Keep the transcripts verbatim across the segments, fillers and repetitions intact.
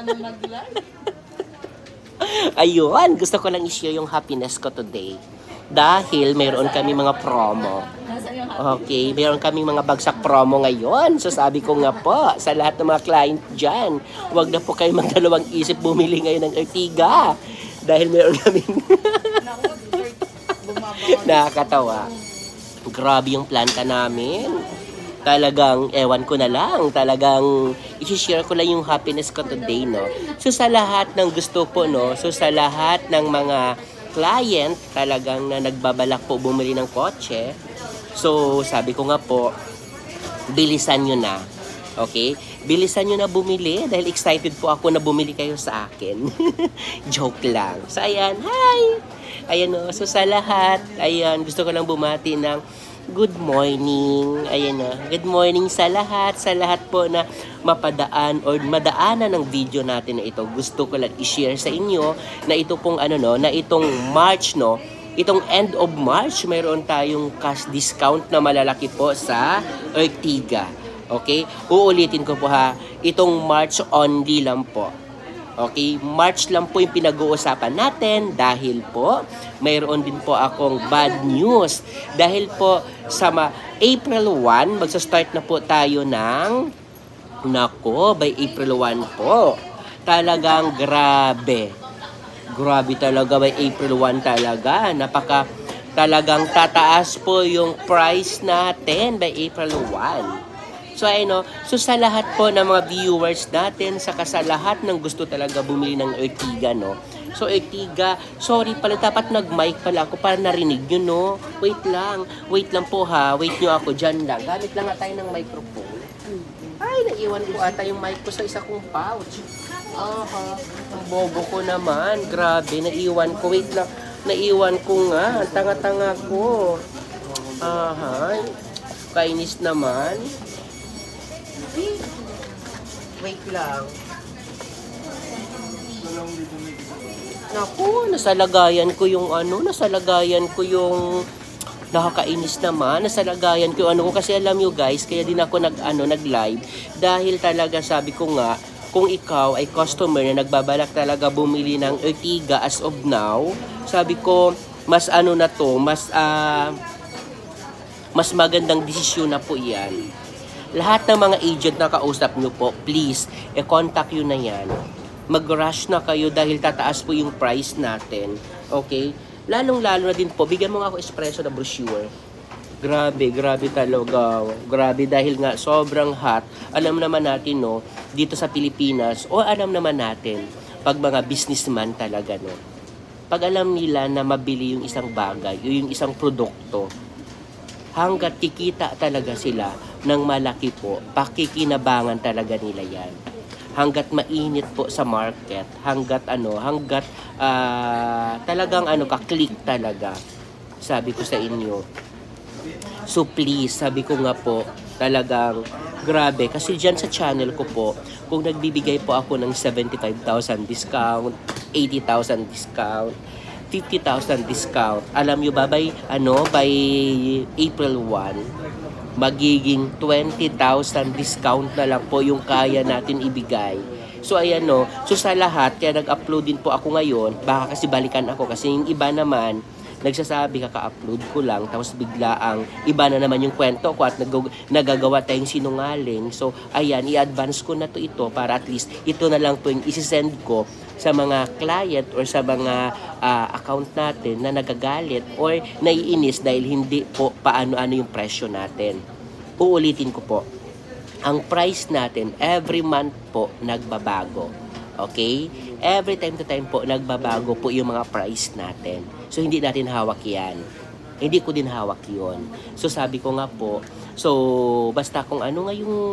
Ayun, gusto ko lang i-share yung happiness ko today. Dahil mayroon kami mga promo. Okay, mayroon kami mga bagsak promo ngayon. So sabi ko nga po, sa lahat ng mga client dyan, huwag na po kayo magdalawang isip bumili ngayon ng Ertiga. Dahil mayroon kaming nakakatawa. Grabe yung planta namin. Talagang, ewan ko na lang, talagang i-share ko lang yung happiness ko today, no? So, sa lahat ng gusto po, no? So, sa lahat ng mga client, talagang na nagbabalak po bumili ng kotse, so, sabi ko nga po, bilisan nyo na. Okay? Bilisan nyo na bumili dahil excited po ako na bumili kayo sa akin. Joke lang. So, ayan, hi! Ayan, no? So, sa lahat, ayan, gusto ko lang bumati ng good morning. Ayan na. Good morning sa lahat. Sa lahat po na mapadaan or madaanan ng video natin na ito. Gusto ko lang i-share sa inyo na ito pong ano no, na itong March no, itong end of March, mayroon tayong cash discount na malalaki po sa Ertiga. Okay? Uulitin ko po ha. Itong March only lang po. Okay, March lang po yung pinag-uusapan natin dahil po mayroon din po akong bad news. Dahil po sa April first, magsa-start na po tayo ng, nako, by April first po. Talagang grabe. Grabe talaga by April first talaga. Napaka, talagang tataas po yung price natin by April first. So, ayun, no? So, sa lahat po ng mga viewers natin, saka sa lahat ng gusto talaga bumili ng Ertiga, no? So, Ertiga, sorry pala, dapat nag-mic pala ako para narinig nyo, no? Wait lang, wait lang po ha, wait nyo ako dyan lang. Gamit lang nga tayo ng microphone. Ay, naiwan ko ata yung mic ko sa isa kong pouch. Aha, ang bobo ko naman, grabe, naiwan ko, wait lang, naiwan ko nga, ang tanga-tanga ko. Aha, kainis naman. Wait lang. Naku, nasa lagayan ko yung ano, nasa lagayan ko yung nakakainis naman, nasa lagayan ko yung ano ko kasi alam nyo guys, kaya din ako nag ano nag-live dahil talaga sabi ko nga, kung ikaw ay customer na nagbabalak talaga bumili ng Ertiga as of now, sabi ko mas ano na to, mas uh, mas magandang desisyon na po 'yan. Lahat ng mga agent na kausap nyo po, please, e-contact yun na yan. Mag-rush na kayo dahil tataas po yung price natin. Okay? Lalong-lalo na din po, bigyan mo nga ako espresso na brochure. Grabe, grabe talaga. Grabe dahil nga sobrang hot. Alam naman natin, no, dito sa Pilipinas, o alam naman natin, pag mga businessman talaga, no, pag alam nila na mabili yung isang bagay, yung isang produkto, hanggat kikita talaga sila ng malaki po, pakikinabangan talaga nila yan. Hanggat mainit po sa market, hanggat ano, hanggat uh, talagang ano, ka-click talaga. Sabi ko sa inyo. So please, sabi ko nga po, talagang grabe. Kasi dyan sa channel ko po, kung nagbibigay po ako ng seventy-five thousand discount, eighty thousand discount, fifty thousand discount. Alam nyo ba, by, ano, by April first, magiging twenty thousand discount na lang po yung kaya natin ibigay. So, ayan no. So, sa lahat, kaya nag-upload din po ako ngayon. Baka kasi balikan ako. Kasi yung iba naman, nagsasabi, kaka-upload ko lang. Tapos bigla ang iba na naman yung kwento ko at nag nagagawa tayong sinungaling. So, ayan, i-advance ko na to ito para at least ito na lang po yung isi-send ko sa mga client or sa mga uh, account natin na nagagalit or naiinis dahil hindi po paano-ano yung presyo natin. Uulitin ko po, ang price natin every month po nagbabago. Okay? Every time to time po nagbabago po yung mga price natin. So hindi natin hawak yan. Hindi ko din hawak yon. So sabi ko nga po, so basta kung ano nga yung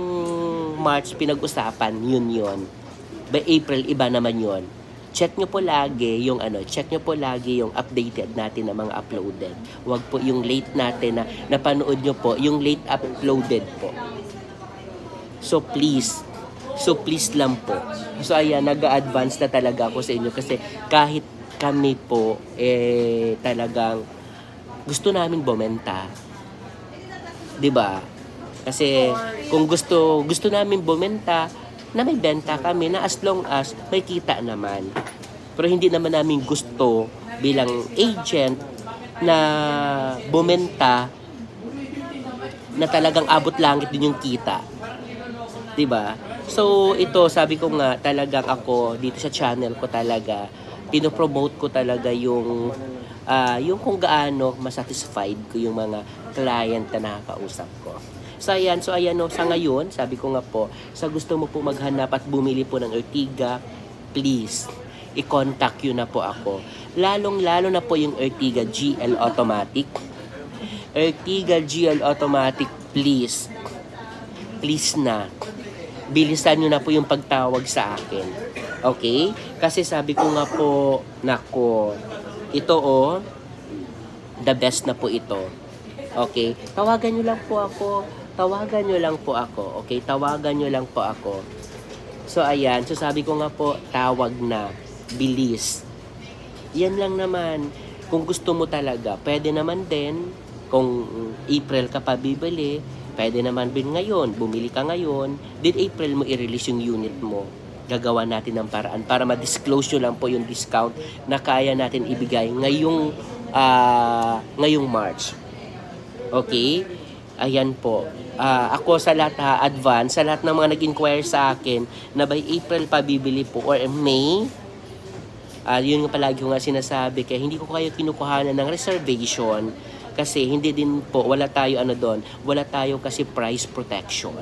March pinag-usapan, yun yun. By April, iba naman yon. Check nyo po lagi yung ano, check nyo po lagi yung updated natin na mga uploaded. Huwag po yung late natin na napanood nyo po, yung late uploaded po. So please, so please lang po. So ayan, nag-a-advance na talaga ako sa inyo kasi kahit kami po, eh talagang gusto namin bumenta. 'Di ba? Kasi kung gusto gusto namin bumenta, na may benta kami na as long as may kita naman. Pero hindi naman namin gusto bilang agent na bumenta na talagang abot langit din yung kita. 'Di ba? So ito, sabi ko nga, talagang ako dito sa channel ko talaga pino-promote ko talaga yung uh, yung kung gaano masatisfied ko yung mga client na nakakausap ko. So ayan, so ayan no, sa ngayon, sabi ko nga po, sa gusto mo po maghanap at bumili po ng Ertiga, please, i-contact yun na po ako. Lalong-lalo na po yung Ertiga G L Automatic. Ertiga G L Automatic, please. Please na. Bilisan nyo na po yung pagtawag sa akin. Okay? Kasi sabi ko nga po, nako, ito oh, the best na po ito. Okay? Tawagan nyo lang po ako. Tawagan nyo lang po ako. Okay? Tawagan nyo lang po ako. So, ayan. So, sabi ko nga po, tawag na. Bilis. Yan lang naman. Kung gusto mo talaga, pwede naman din. Kung April ka pa bibili, pwede naman din ngayon. Bumili ka ngayon. Din April mo i-release yung unit mo. Gagawa natin ng paraan para ma-disclose nyo lang po yung discount na kaya natin ibigay ngayong, uh, ngayong March. Okay? Ayan po. Uh, ako sa lahat ha, advance, sa lahat ng mga nag-inquire sa akin na by April pa bibili po or May, uh, yun nga palagi ko nga sinasabi, kaya hindi ko kayo kinukuhanan ng reservation kasi hindi din po, wala tayo ano doon, wala tayo kasi price protection.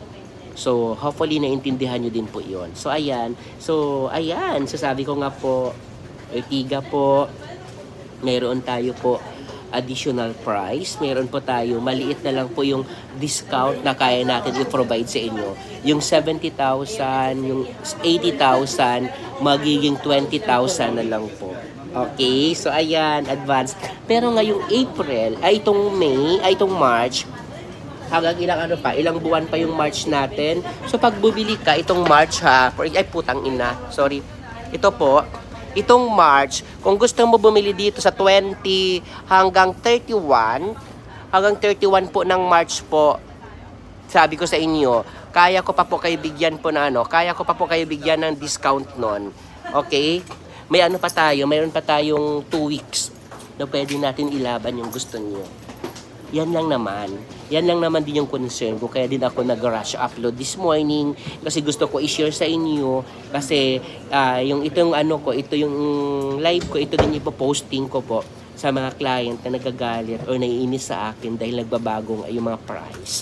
So, hopefully naintindihan nyo din po yun. So, ayan. So, ayan. So, sabi ko nga po, Ertiga po, mayroon tayo po additional price. Meron po tayo, maliit na lang po yung discount na kaya natin i-provide sa inyo. Yung seventy thousand, yung eighty thousand, magiging twenty thousand na lang po. Okay? So, ayan, advance. Pero ngayong April, ay itong May, ay itong March, hanggang ilang ano pa, ilang buwan pa yung March natin. So, pag bumili ka, itong March ha, for, ay putang ina, sorry. Ito po, itong March, kung gusto mo bumili dito sa twenty hanggang thirty-one, hanggang thirty-one po ng March po, sabi ko sa inyo, kaya ko pa po kayo bigyan po na ano, kaya ko pa po kayo bigyan ng discount nun. Okay? May ano pa tayo, mayroon pa tayong two weeks na pwede natin ilaban yung gusto niyo. Yan lang naman. Yan lang naman din yung concern ko. Kaya din ako nag-rush upload this morning. Kasi gusto ko i-share sa inyo. Kasi uh, yung itong ano ko, ito yung live ko, ito din ipoposting ko po sa mga client na nagagalit or naiinis sa akin dahil nagbabagong yung mga price.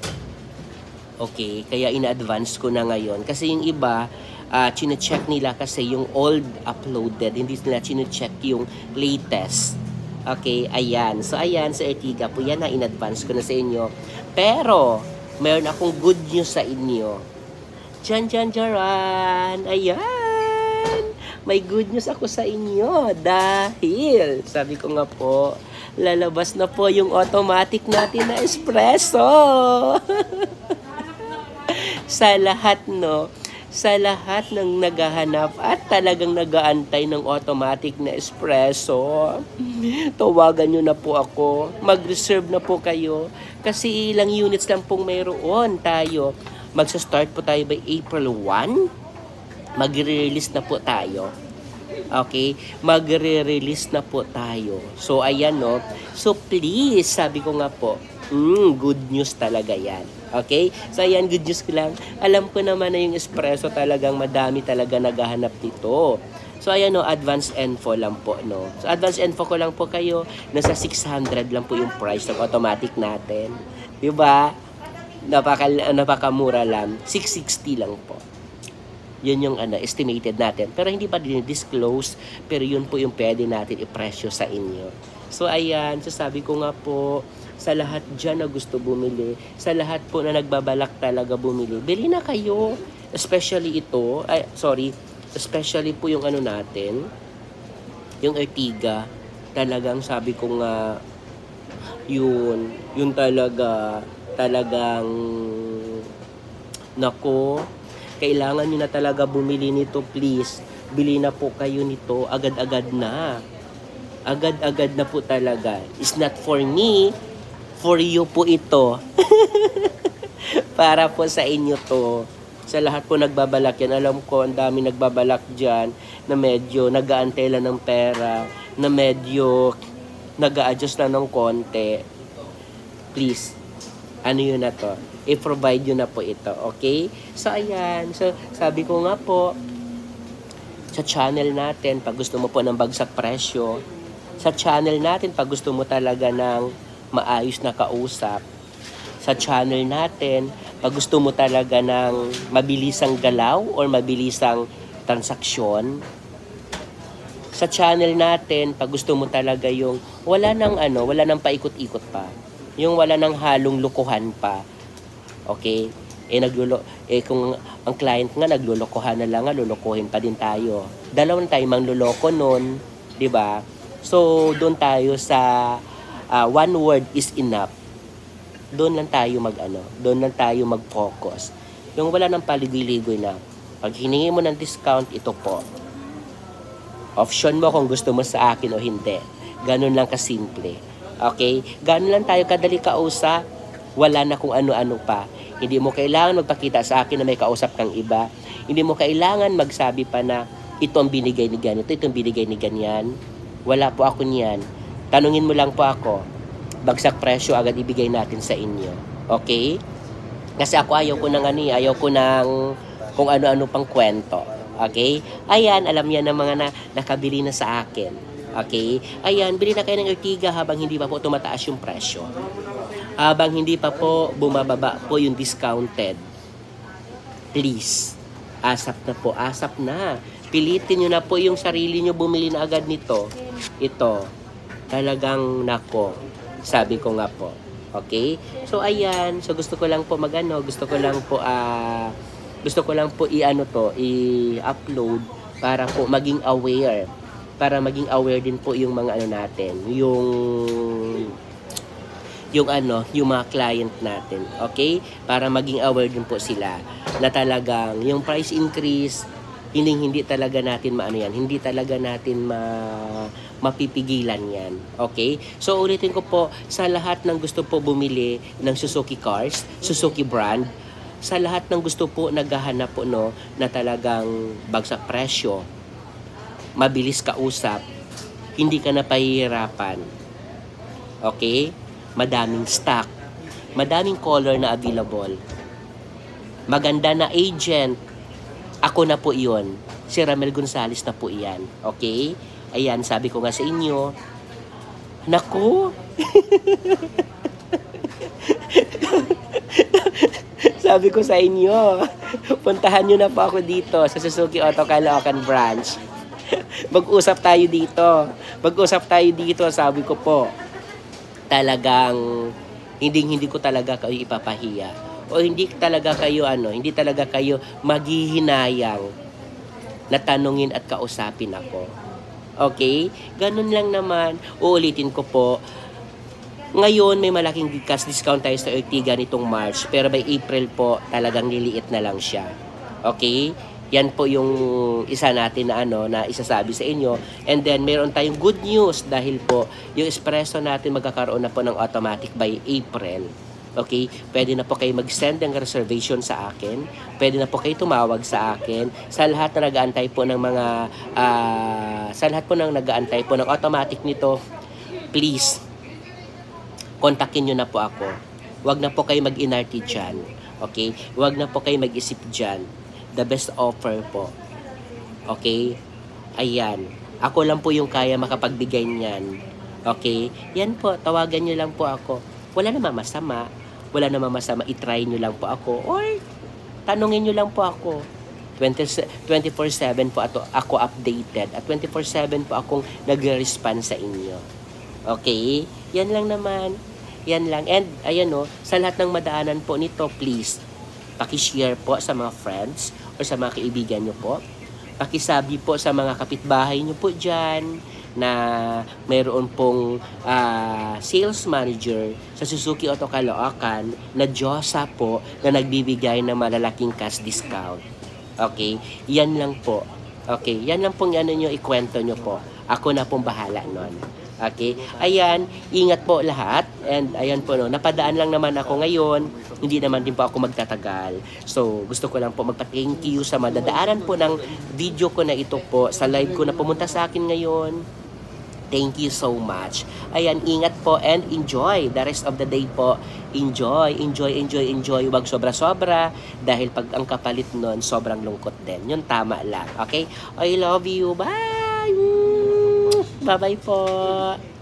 Okay, kaya in-advance ko na ngayon. Kasi yung iba, uh, chine-check nila kasi yung old uploaded. Hindi nila chine-check yung latest. Okay, ayan. So, ayan, sa Ertiga po, yan na in-advance ko na sa inyo. Pero, mayroon akong good news sa inyo. Jan, jan, jaran. Ayan. May good news ako sa inyo. Dahil, sabi ko nga po, lalabas na po yung automatic natin na espresso. Sa lahat, no? Sa lahat ng naghahanap at talagang nagaantay ng automatic na espresso, tawagan nyo na po ako. Mag-reserve na po kayo. Kasi ilang units lang pong mayroon tayo. Magsa-start po tayo by April first. Magre-release na po tayo. Okay? Magre-release na po tayo. So, ayan no. So, please, sabi ko nga po, mm, good news talaga yan. Okay? So, ayan, good news ko lang. Alam ko naman na yung espresso talagang madami talaga naghahanap dito. So, ayan no, advance info lang po, no? So, advance info ko lang po kayo. Nasa six hundred lang po yung price ng automatic natin. Diba? Napaka, napakamura lang. six sixty lang po. Yun yung ano, estimated natin. Pero hindi pa din disclose. Pero yun po yung pwede natin ipresyo sa inyo. So, ayan. So, sabi ko nga po, sa lahat dyan na gusto bumili, sa lahat po na nagbabalak talaga bumili, bili na kayo. Especially ito, ay, sorry, especially po yung ano natin, yung Ertiga. Talagang sabi ko nga, yun, yun talaga, talagang, nako, kailangan nyo na talaga bumili nito, please. Bili na po kayo nito, agad-agad na. Agad-agad na po talaga. It's not for me, for you po ito. Para po sa inyo to. Sa lahat po nagbabalak yan, alam ko ang dami nagbabalak dyan na medyo nag-aantay lang ng pera, na medyo nag-a-adjust lang ng konti. Please, ano yun na to? I-provide yun na po ito, okay? So, ayan. So, sabi ko nga po, sa channel natin, pag gusto mo po ng bagsak presyo, sa channel natin, pag gusto mo talaga ng maayos na kausap, sa channel natin, pag gusto mo talaga ng mabilisang galaw or mabilisang transaksyon, sa channel natin, pag gusto mo talaga yung wala nang ano, wala nang paikot-ikot pa. Yung wala nang halong lukuhan pa. Okay? Eh, naglulo, eh kung ang client nga naglulukuhan na lang, lulukuhin pa din tayo. Dalawang tayo mangluloko nun, di ba? So, doon tayo sa uh, one word is enough. Doon lang tayo mag-ano, doon lang tayo mag-focus. Yung wala nang paligoy-ligoy na, pag hiningi mo ng discount, ito po. Option mo kung gusto mo sa akin o hindi. Ganun lang kasimple. Okay? Ganun lang tayo kadali kausap. Wala na kung ano-ano pa. Hindi mo kailangan magpakita sa akin na may kausap kang iba. Hindi mo kailangan magsabi pa na ito ang binigay ni ganito, ito ang binigay ni ganyan. Wala po ako niyan. Tanungin mo lang po ako. Bagsak presyo agad ibigay natin sa inyo. Okay? Kasi ako ayaw ko ng ano, ayaw ko ng kung ano-ano pang kwento. Okay? Ayan, alam yan ng mga na, nakabili na sa akin. Okay? Ayan, bili na kayo ng Ertiga habang hindi pa po tumataas yung presyo. Habang hindi pa po bumababa po yung discounted. Please, asap na po, asap na. Pilitin nyo na po yung sarili nyo bumili na agad nito. Ito, talagang nako. Sabi ko nga po. Okay? So, ayan. So, gusto ko lang po magano, gusto ko lang po, ah, uh, gusto ko lang po i-ano to, i-upload para po maging aware. Para maging aware din po yung mga ano natin. Yung, yung ano, yung mga client natin. Okay? Para maging aware din po sila na talagang yung price increase, hindi hindi talaga natin maano yan, hindi talaga natin ma mapipigilan yan. Okay? So ulitin ko po, sa lahat ng gusto po bumili ng Suzuki cars, Suzuki brand, sa lahat ng gusto po naghahanap po no na talagang bagsak presyo, mabilis kausap, hindi ka na pahihirapan. Okay? Madaming stock, madaming color na available, maganda na agent. Ako na po iyon. Si Ramel Gonzales na po iyan. Okay? Ayan, sabi ko nga sa inyo. Naku! Sabi ko sa inyo, puntahan nyo na po ako dito sa Suzuki Auto Caloocan branch. Mag-usap tayo dito. Mag-usap tayo dito, sabi ko po. Talagang, hindi hindi ko talaga kayo ipapahiya. O hindi talaga kayo ano, hindi talaga kayo maghihinayang na tanungin at kausapin ako. Okay? Ganun lang naman. Uulitin ko po. Ngayon may malaking cash discount tayo sa Ertiga nitong March, pero by April po talagang niliit na lang siya. Okay? Yan po yung isa natin na ano na isasabi sa inyo. And then meron tayong good news dahil po yung espresso natin magkakaroon na po ng automatic by April. Okay, pwede na po kayo mag-send ng reservation sa akin. Pwede na po kayo tumawag sa akin. Sa lahat na nag-aantay po ng mga uh, sa lahat po ng nag-aantay po ng automatic nito, please kontakin nyo na po ako. Huwag na po kayo mag-inarty dyan. Okay? Huwag na po kayo mag-isip dyan. The best offer po. Okay? Ayan. Ako lang po yung kaya makapagbigay niyan. Okay? Yan po. Tawagan nyo lang po ako. Wala namang masama. Wala namang masama. I-try nyo lang po ako. Or, tanungin nyo lang po ako. twenty-four seven po ato, ako updated. At twenty-four seven po akong nagre-respond sa inyo. Okay? Yan lang naman. Yan lang. And, ayan o, sa lahat ng madaanan po nito, please, pakishare po sa mga friends or sa mga kaibigan nyo po. Pakisabi po sa mga kapitbahay nyo po dyan na mayroon pong uh, sales manager sa Suzuki Auto Caloocan na Diyosa po na nagbibigay ng malalaking cash discount. Okay? Yan lang po. Okay? Yan lang pong ano nyo, ikwento nyo po. Ako na pong bahala nun. Okay? Ayan, ingat po lahat. And ayan po, no, napadaan lang naman ako ngayon. Hindi naman din po ako magtatagal. So, gusto ko lang po magpa-thank you sa madadaanan po ng video ko na ito po, sa live ko na pumunta sa akin ngayon. Thank you so much. Ayan, ingat po and enjoy the rest of the day po. Enjoy, enjoy, enjoy, enjoy. Huwag sobra-sobra dahil pag ang kapalit nun, sobrang lungkot din. Yun, tama lang. Okay? I love you. Bye! Bye-bye po.